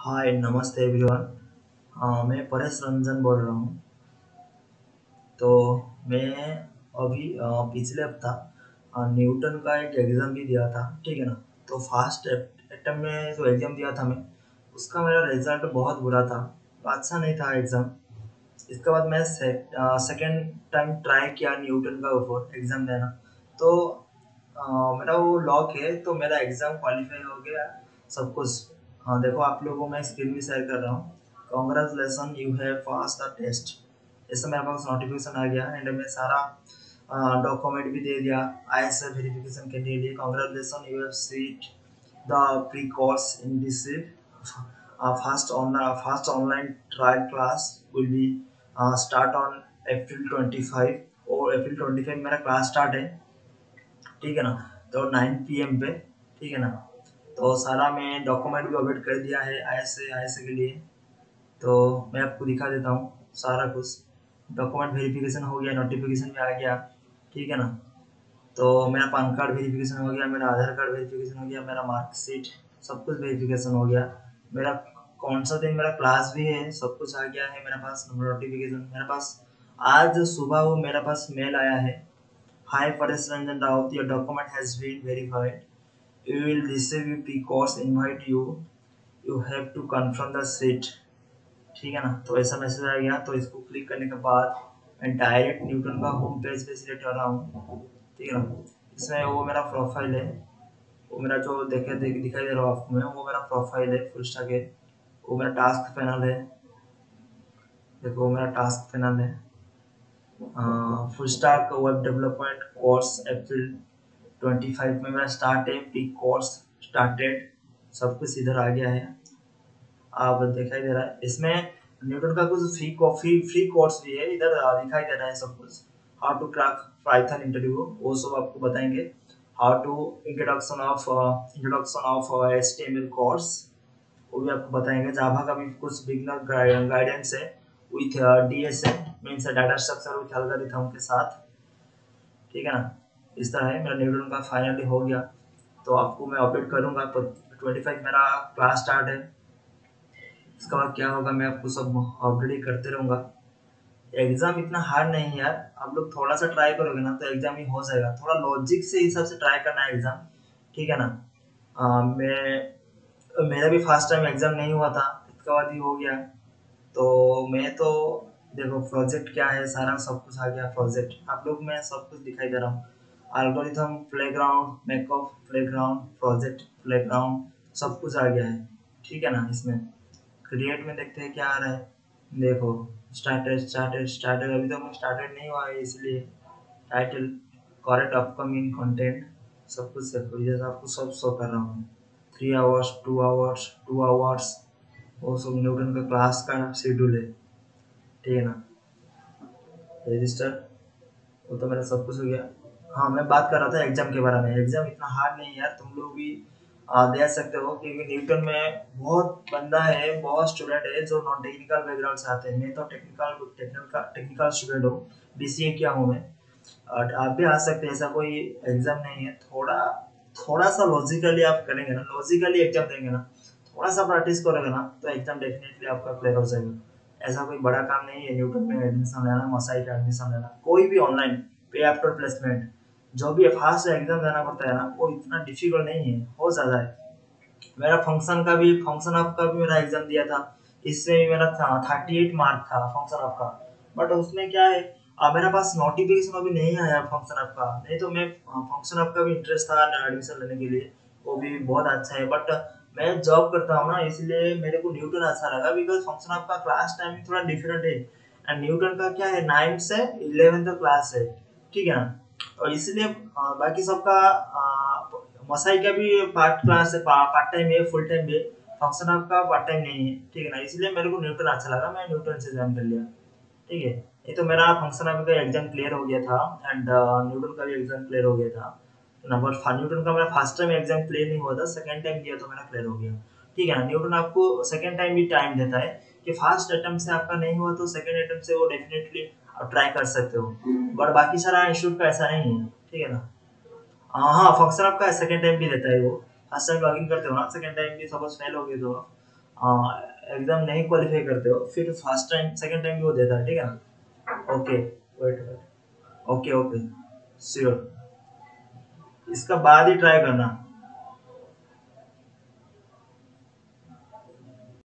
हाय नमस्ते एवरीवन। मैं परेश रंजन बोल रहा हूँ। तो मैं अभी पिछले हफ्ता न्यूटन का एक एग्ज़ाम भी दिया था, ठीक है ना। तो फर्स्ट अटेम्प्ट में जो एग्ज़ाम दिया था मैं, उसका मेरा रिजल्ट बहुत बुरा था। अच्छा नहीं था एग्ज़ाम। इसके बाद मैं सेकेंड टाइम ट्राई किया न्यूटन का ऊपर एग्ज़ाम देना। तो मेरा वो लॉक है, तो मेरा एग्ज़ाम क्वालिफाई हो गया सब कुछ। हाँ देखो, आप लोगों को मैं स्क्रीन भी शेयर कर रहा हूँ। Congratulation, you have pass the test. ऐसा मेरे पास नोटिफिकेशन आ गया एंड मैं सारा डॉक्यूमेंट भी दे दिया आईएसए वेरिफिकेशन के लिए। Congratulation, you have seat the pre course in this first online trial class will be start on April 25 और अप्रैल 25 मेरा क्लास स्टार्ट है, ठीक है ना। तो 9 PM पे, ठीक है ना। तो सारा मैं डॉक्यूमेंट भी अपडेट कर दिया है आईएसए के लिए। तो मैं आपको दिखा देता हूँ सारा कुछ। डॉक्यूमेंट वेरिफिकेशन हो गया, नोटिफिकेशन भी आ गया, ठीक है ना। तो मेरा पान कार्ड वेरिफिकेशन हो गया, मेरा आधार कार्ड वेरिफिकेशन हो गया, मेरा मार्कशीट सब कुछ वेरिफिकेशन हो गया। मेरा कौन सा दिन मेरा क्लास भी है, सब कुछ आ गया है मेरे पास। नोटिफिकेशन मेरे पास आज सुबह वो मेरे पास मेल आया है। Hi Paresh Ranjan Raut, your document has been verified, you will receive you pre course invite you, you have to confirm the seat, ठीक है ना। तो ऐसा मैसेज आ गया। तो इसको क्लिक करने के बाद मैं डायरेक्ट न्यूटन का होम पेज पे सिलेक्ट कर रहा हूँ, ठीक है ना। इसमें वो मेरा प्रोफाइल है, वो मेरा जो दिखाई दे रहा है आपको, में वो मेरा प्रोफाइल है फुल स्टैक है। वो मेरा टास्क पैनल है, देखो वो मेरा टास्क पैनल है। Full stack web development course April 25 में मेरा स्टार्ट है। प्री कोर्स स्टार्टेड, सब कुछ इधर आ गया है। आप दिखाई दे रहा है इसमें न्यूटन का कुछ फ्री कोर्स भी है इधर, दिखाई दे रहा है सब कुछ। How to crack Python interview, वो सब आपको बताएंगे। How to introduction of HTML course, वो भी आपको बताएंगे। जावा का भी कुछ बिगनर गाइडेंस है with DSA means data structure with algorithm के साथ, ठीक है ना। इस तरह है। मेरा न्यूटन का फाइनली हो गया। तो आपको मैं अपडेट करूंगा। तो 25 मेरा क्लास स्टार्ट है। इसके बाद क्या होगा मैं आपको सब अपडेट करते रहूंगा। एग्जाम इतना हार्ड नहीं है यार, आप लोग थोड़ा सा ट्राई करोगे ना तो एग्जाम ही हो जाएगा। थोड़ा लॉजिक से हिसाब से ट्राई करना है एग्जाम, ठीक है ना। मेरा भी फर्स्ट टाइम एग्जाम नहीं हुआ था, इसके बाद ही हो गया। तो मैं तो देखो प्रोजेक्ट क्या है, सारा सब कुछ आ गया। प्रोजेक्ट आप लोग मैं सब कुछ दिखाई दे रहा हूँ। Algorithm playground, makeup playground, project playground, सब कुछ आ गया है, ठीक है ना। इसमें क्रिएट में देखते हैं क्या आ रहा है। देखो स्टार्टेड अभी तक स्टार्टेड नहीं हुआ है, इसलिए टाइटल करेक्ट अपकमिंग कंटेंट सब कुछ देखो। जैसे आपको सब शो कर रहा हूँ। 3 आवर्स, 2 आवर्स, 2 आवर्स, वो सब न्यूटन का क्लास का शेड्यूल है, ठीक है ना। रजिस्टर, वो तो मेरा सब कुछ हो गया। हाँ मैं बात कर रहा था एग्जाम के बारे में। एग्जाम इतना हार्ड नहीं है यार, तुम लोग भी दे सकते हो, क्योंकि न्यूटन में बहुत बंदा है, बहुत स्टूडेंट है जो नॉन टेक्निकल बैकग्राउंड से आते हैं। मैं तो टेक्निकल टेक्निकल स्टूडेंट हूँ, बीसीए किया हूँ मैं। और आप भी आ सकते हैं, ऐसा कोई एग्जाम नहीं है। थोड़ा थोड़ा सा लॉजिकली आप करेंगे ना, लॉजिकली एग्जाम देंगे ना, थोड़ा सा प्रैक्टिस करोगे ना, तो एग्जाम डेफिनेटली आपका क्लियर हो जाएगा। ऐसा कोई बड़ा काम नहीं है न्यूटन में एडमिशन लेना, मसाई का एडमिशन लेना, कोई भी ऑनलाइन पे आफ्टर प्लेसमेंट जो भी फास्ट एग्जाम देना पड़ता है ना, वो इतना डिफिकल्ट नहीं है, हो जाता है। मेरा फंक्शन ऑफ का भी मेरा एग्जाम दिया था। इसमें भी मेरा 38 मार्क था फंक्शन ऑफ का। बट उसमें क्या है, मेरे पास नोटिफिकेशन अभी नहीं आया फंक्शन ऑफ का। नहीं तो मैं फंक्शन ऑफ का भी इंटरेस्ट था एडमिशन लेने के लिए, वो भी बहुत अच्छा है। बट मैं जॉब करता हूँ ना, इसलिए मेरे को न्यूटन अच्छा लगा, बिकॉज फंक्शन ऑफ का क्लास टाइमिंग थोड़ा डिफरेंट है एंड न्यूटन का क्या है 9 से 11 तक क्लास है, ठीक है ना। और इसलिए बाकी सबका मसाई का भी पार्ट क्लास है, पार्ट टाइम है, फुल टाइम है। फंक्शन आपका पार्ट टाइम नहीं है, ठीक है ना। इसलिए मेरे को न्यूटन अच्छा लगा, मैं न्यूटन से ज्वाइन कर लिया, ठीक है। ये तो मेरा फंक्शन आपका एग्जाम क्लियर हो गया था एंड न्यूटन का भी एग्जाम क्लियर हो गया था। नंबर न्यूटन का मेरा फर्स्ट टाइम एग्जाम क्लियर नहीं हुआ था, सेकंड टाइम दिया तो मेरा क्लियर हो गया, ठीक है ना। न्यूटन आपको सेकंड टाइम भी टाइम देता है कि फर्स्ट अटेम्प्ट से आपका नहीं हुआ तो सेकंड अटेम्प्ट से वो डेफिनेटली आप ट्राई कर सकते हो। बट बाकी सारा इंस्टीट्यूट का ऐसा नहीं है, ठीक है ना। हाँ फंक्शन आपका सेकंड टाइम भी देता है वो। फर्स्ट टाइम लॉगिन करते हो ना, सेकंड टाइम भी सपोज फेल हो गए तो एग्जाम नहीं क्वालिफाई करते हो फिर फर्स्ट टाइम सेकंड टाइम भी वो देता है, ठीक है ना। Okay, wait wait, okay okay, sure, इसका बाद ही ट्राई करना।